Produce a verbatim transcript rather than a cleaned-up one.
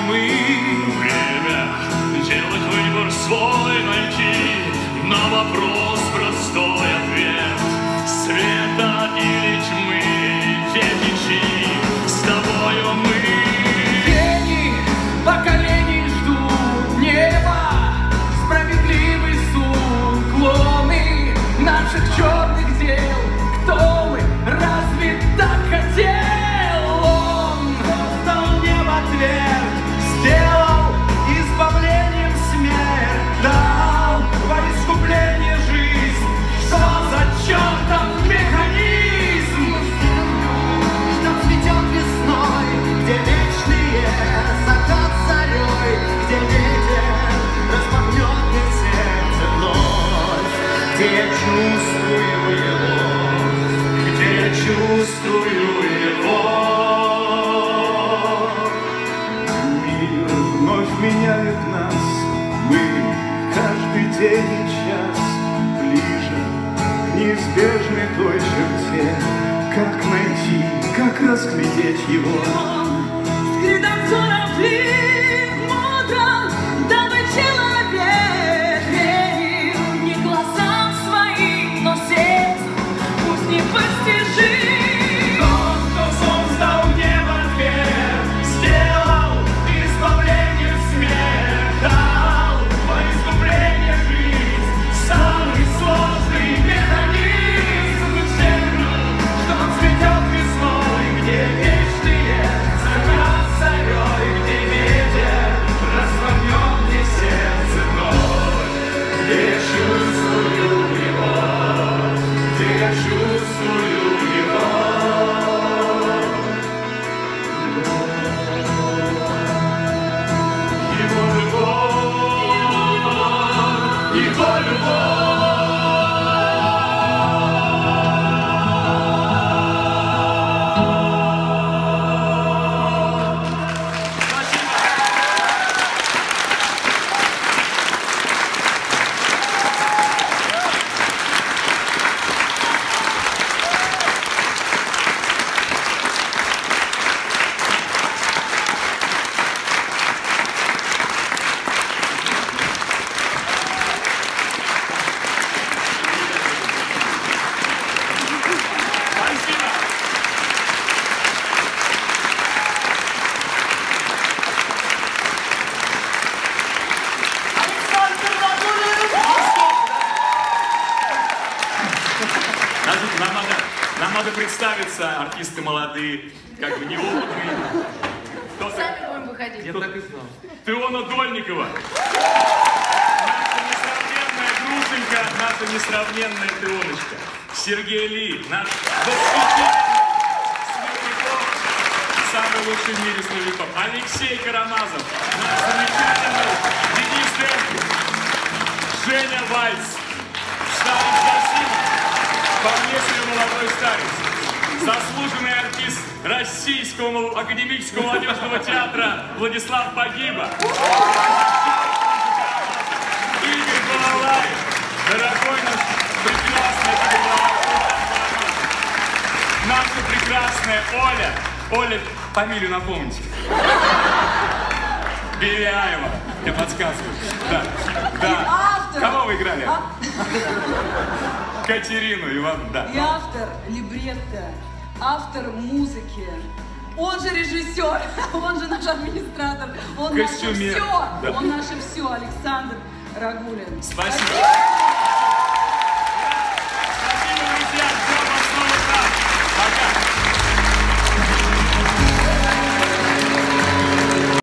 мы. Время делать выбор свой найти, на вопрос простой ответ. Света или тьмы, дети чьи, с тобою мы. Тени поколений ждут неба, справедливый суд, клоны наших черных дел. Кто мы? Разве так хотел? Он создал небо твердь, сделал избавлением смерть, дал во искупление жизнь. Что за чертов механизм? Что цветет весной, где вечные закат зарей, где ветер распахнет мне сердце вновь, где я чувствую его, где я чувствую его. Мир вновь меняет нас, мы каждый день и час ближе к неизбежной той черте. Как найти, как разглядеть его? С кредитором ты мудро, дабы человек верил не глазам своим, но сердцу, пусть непостижим. Тот, кто создал небо твердь, сделал избавление смерть, дал во искупление жизнь. Самый сложный механизм землю, что цветет весной, где вечные закат зарей, где ветер распахнет мне сердце вновь, где я чувствую его, где я чувствую его. Его любовь, его любовь. Значит, нам надо, нам надо представиться, артисты молодые, как бы неопытные. Кто Сами будем выходить. Я так и знал. Теона Дольникова. Наша несравненная Грушенька, наша несравненная Теоночка. Сергей Ли, наш восхитительный Смирников, самый лучший в мире Смирников. Алексей Карамазов, наш замечательный Денис Демкин. Женя Вальц, старый Зосим, вполне себе молодой старец. Заслуженный артист Российского академического молодежного театра Владислав Погиба. Игорь Балалаев, дорогой наш прекрасный Игорь Балалаев. Наша прекрасная Оля. Оля, фамилию напомните. Беляева. Я подсказываю. Да. Да. Кого вы играли? Катерину Ивановну, да. И автор либретто, автор музыки. Он же режиссер, он же наш администратор, он наше Костюмер. все, Да. он наше все, Александр Рагулин. Спасибо.